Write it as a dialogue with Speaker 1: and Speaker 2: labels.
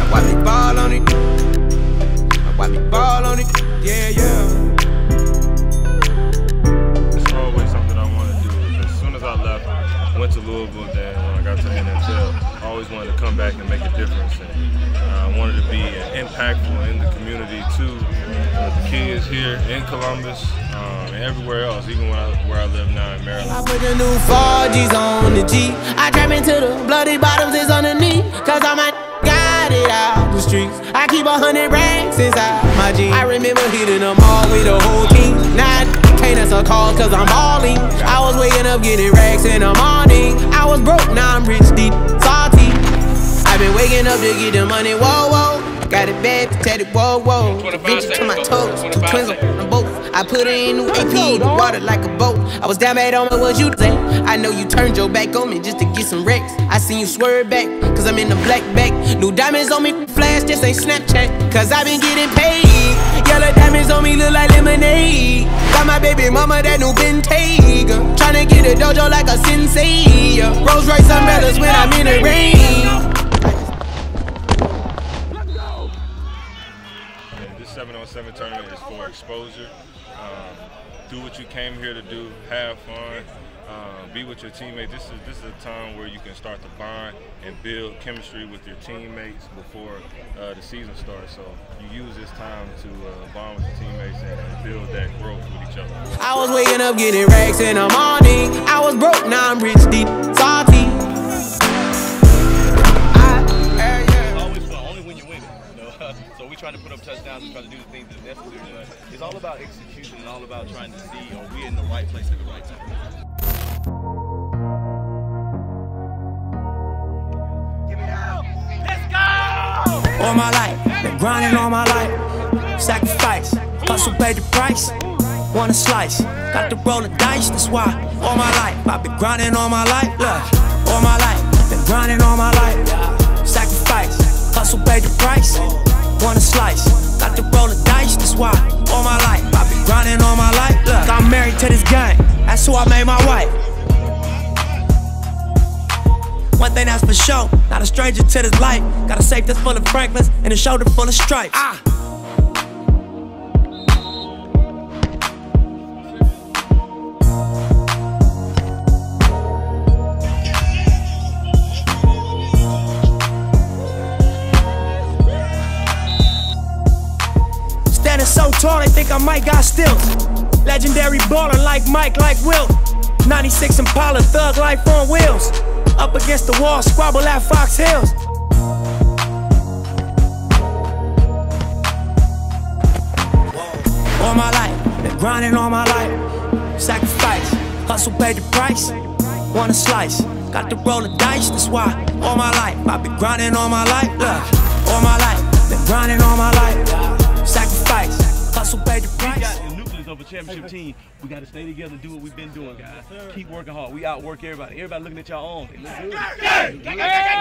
Speaker 1: Watch me ball on it. Watch me ball on it. Yeah, yeah.
Speaker 2: It's always something I want to do. As soon as I left, went to Louisville, then when I got to NFL, I always wanted to come back and make a difference. And I wanted to be impactful in the community too. The kids here in Columbus and everywhere else, even where I live now in Maryland.
Speaker 1: I put the new 4Gs on the G. I trap into the bloody bottoms is underneath. Cause I might got it out the streets. I keep 100 racks inside my jeans. I remember hitting them all with the whole team. Now can't answer calls cause I'm balling. I was waking up getting racks in the morning. I was broke, now I'm rich, deep, salty. I've been waking up to get the money, whoa, whoa. Got it bad, tatted, whoa, whoa. Venture to my toes, 2 twins on both. I put her in new AP, the water like a boat. I was down bad on me, what you say? I know you turned your back on me just to get some wrecks. I seen you swerve back, cause I'm in the black back. New diamonds on me, flash, this ain't Snapchat. Cause I been getting paid. Yellow diamonds on me look like lemonade. Got my baby mama that new Bentayga. Tryna get a dojo like a sensei. Rolls Royce umbrellas when I'm in the rain.
Speaker 2: 7-on-7 tournament is for exposure. Do what you came here to do. Have fun. Be with your teammates. This is a time where you can start to bond and build chemistry with your teammates before the season starts. So you use this time to bond with your teammates and build that growth with each other.
Speaker 1: I was waking up getting racks in the morning. I was broke, now I'm rich, deep, salty.
Speaker 3: So we try to put up touchdowns and try to do the things that's necessary. It's all about execution and all about trying to see are we in the right place at the right time. Give me out. Let's go!
Speaker 1: All my life, been grinding all my life. Sacrifice, hustle paid the price. Want a slice, got to roll the dice. That's why all my life I've been grinding all my life. Look, all my life, been grinding all my life. Sacrifice, hustle paid the price. Want a slice, got to roll the dice, that's why all my life I've been grinding all my life. Look, I'm married to this game, that's who I made my wife. One thing that's for sure, not a stranger to this life. Got a safe that's full of Franklins and a shoulder full of stripes. So tall, they think I might got stilts. Legendary baller like Mike, like Wilt. 96 Impala, thug life on wheels. Up against the wall, squabble at Fox Hills. All my life, been grinding all my life. Sacrifice, hustle paid the price. Want a slice, got to roll the dice. That's why all my life I've been grinding all my life. Look, all my life, been grinding all my life. Sacrifice, hustle, pay the price.
Speaker 3: We got the nucleus of a championship team. We got to stay together and do what we've been doing, guys. Keep working hard. We outwork everybody. Everybody looking at y'all own. They look good.